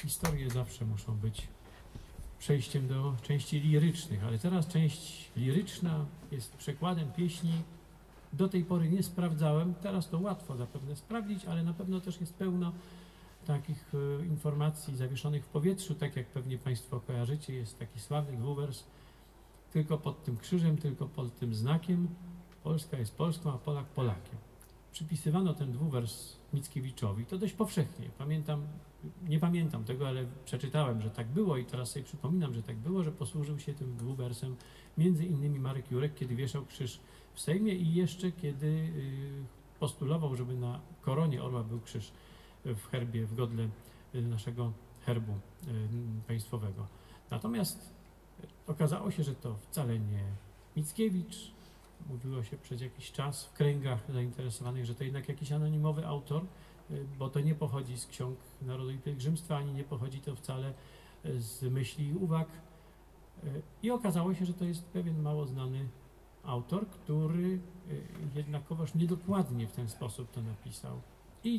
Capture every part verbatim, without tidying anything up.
Historie zawsze muszą być przejściem do części lirycznych, ale teraz część liryczna jest przekładem pieśni. Do tej pory nie sprawdzałem, teraz to łatwo zapewne sprawdzić, ale na pewno też jest pełno takich e, informacji zawieszonych w powietrzu, tak jak pewnie Państwo kojarzycie, jest taki sławny dwuwers, tylko pod tym krzyżem, tylko pod tym znakiem, Polska jest Polską, a Polak Polakiem. Przypisywano ten dwuwers Mickiewiczowi, to dość powszechnie, pamiętam, nie pamiętam tego, ale przeczytałem, że tak było i teraz sobie przypominam, że tak było, że posłużył się tym dwuwersem między innymi Marek Jurek, kiedy wieszał krzyż w Sejmie i jeszcze kiedy postulował, żeby na koronie orła był krzyż w herbie, w godle naszego herbu państwowego. Natomiast okazało się, że to wcale nie Mickiewicz. Mówiło się przez jakiś czas w kręgach zainteresowanych, że to jednak jakiś anonimowy autor, bo to nie pochodzi z ksiąg Narodu i Pielgrzymstwa, ani nie pochodzi to wcale z myśli i uwag. I okazało się, że to jest pewien mało znany autor, który jednakowoż niedokładnie w ten sposób to napisał. I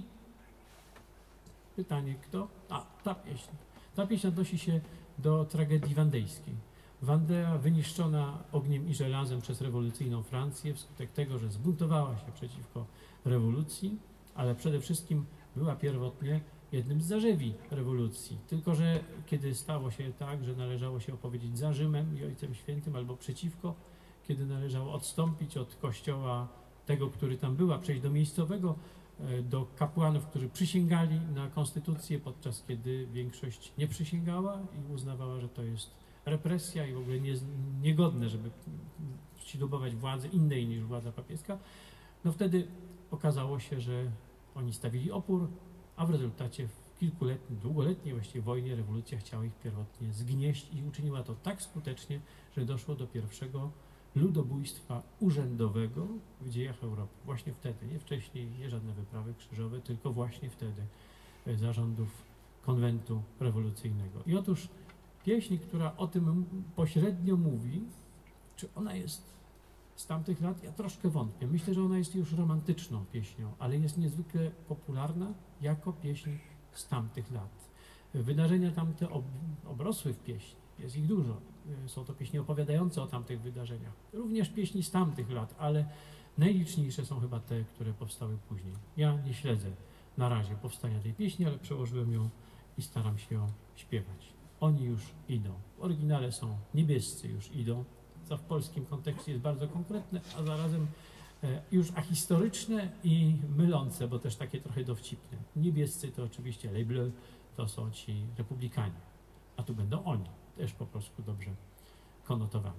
pytanie kto? A, ta pieśń. Ta pieśń odnosi się do tragedii wandejskiej. Wandea wyniszczona ogniem i żelazem przez rewolucyjną Francję wskutek tego, że zbuntowała się przeciwko rewolucji, ale przede wszystkim była pierwotnie jednym z zarzewi rewolucji. Tylko że kiedy stało się tak, że należało się opowiedzieć za Rzymem i Ojcem Świętym albo przeciwko, kiedy należało odstąpić od kościoła tego, który tam był, a przejść do miejscowego, do kapłanów, którzy przysięgali na konstytucję, podczas kiedy większość nie przysięgała i uznawała, że to jest represja i w ogóle nie, niegodne, żeby ślubować władzy innej niż władza papieska, no wtedy okazało się, że oni stawili opór, a w rezultacie w kilkuletniej, długoletniej właściwie wojnie rewolucja chciała ich pierwotnie zgnieść i uczyniła to tak skutecznie, że doszło do pierwszego ludobójstwa urzędowego w dziejach Europy. Właśnie wtedy, nie wcześniej, nie żadne wyprawy krzyżowe, tylko właśnie wtedy za rządów konwentu rewolucyjnego. I otóż pieśń, która o tym pośrednio mówi, czy ona jest z tamtych lat? Ja troszkę wątpię. Myślę, że ona jest już romantyczną pieśnią, ale jest niezwykle popularna jako pieśń z tamtych lat. Wydarzenia tamte ob obrosły w pieśni, jest ich dużo. Są to pieśni opowiadające o tamtych wydarzeniach. Również pieśni z tamtych lat, ale najliczniejsze są chyba te, które powstały później. Ja nie śledzę na razie powstania tej pieśni, ale przełożyłem ją i staram się ją śpiewać. Oni już idą. W oryginale są niebiescy już idą, co w polskim kontekście jest bardzo konkretne, a zarazem e, już ahistoryczne i mylące, bo też takie trochę dowcipne. Niebiescy to oczywiście les bleus, to są ci republikanie, a tu będą oni, też po prostu dobrze konotowani.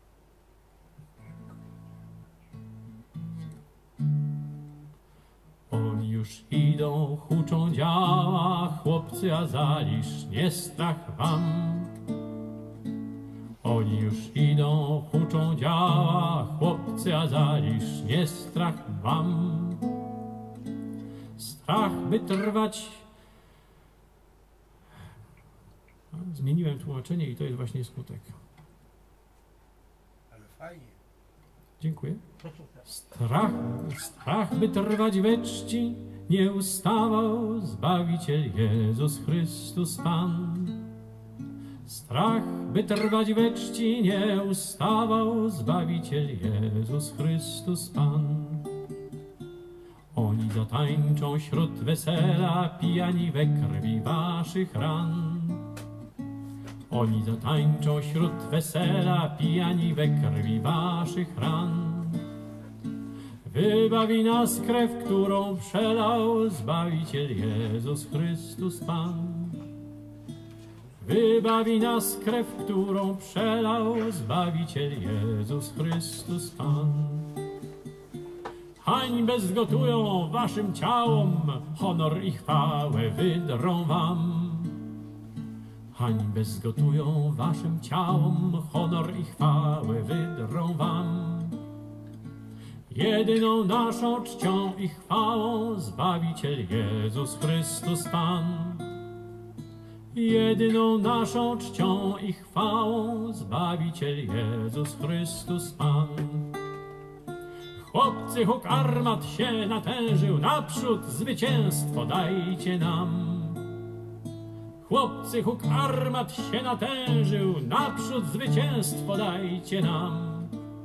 Oni już idą, huczą działa, chłopcy, a zaliż nie strach wam. Oni już idą, huczą działa, chłopcy, a zaliż nie strach wam. Strach, by trwać. Zmieniłem tłumaczenie i to jest właśnie skutek. Ale fajnie. Dziękuję. Strach, strach, by trwać we czci, nie ustawał Zbawiciel Jezus Chrystus Pan. Strach, by trwać we czci, nie ustawał Zbawiciel Jezus Chrystus Pan. Oni zatańczą śród wesela, pijani we krwi waszych ran. Oni zatańczą śród wesela, pijani we krwi waszych ran. Wybawi nas krew, którą przelał Zbawiciel Jezus Chrystus Pan. Wybawi nas krew, którą przelał Zbawiciel Jezus Chrystus Pan. Hańbę zgotują waszym ciałom, honor i chwałę wydrą wam. Hańbę zgotują waszym ciałom, honor i chwałę wydrą wam. Jedyną naszą czcią i chwałą Zbawiciel Jezus Chrystus Pan. Jedyną naszą czcią i chwałą Zbawiciel Jezus Chrystus Pan. Chłopcy, huk armat się natężył, naprzód zwycięstwo dajcie nam. chłopcy, huk armat się natężył, naprzód zwycięstwo dajcie nam.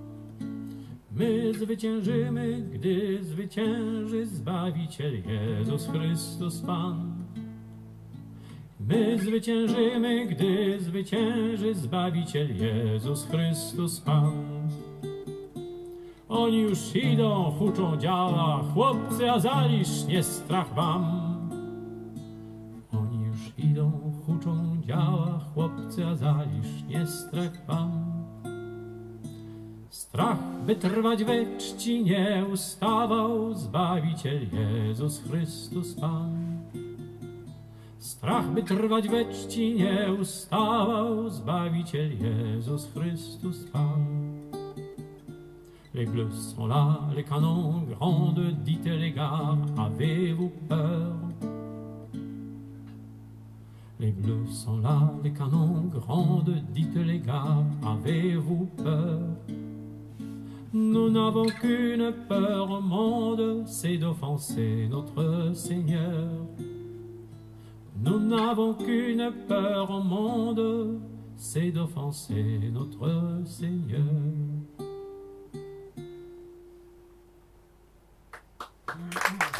My zwyciężymy, gdy zwycięży Zbawiciel Jezus Chrystus Pan. My zwyciężymy, gdy zwycięży Zbawiciel Jezus Chrystus Pan. Oni już idą, huczą działa, chłopcy, a zalisz nie strach wam. Oni już idą, huczą działa, chłopcy, a zalisz nie strach wam. Strach, by trwać we czci, nie ustawał Zbawiciel Jezus Chrystus Pan. Strach, by trwać we czci, nie ustawał Zbawiciel Jezus Chrystus Pan. Les bleus sont là, les canons grands, dites les gars, avez-vous peur? Les bleus sont là, les canons grands, dites les gars, avez-vous peur? Nous n'avons qu'une peur au monde, c'est d'offenser notre Seigneur. Nous n'avons qu'une peur au monde, c'est d'offenser notre Seigneur.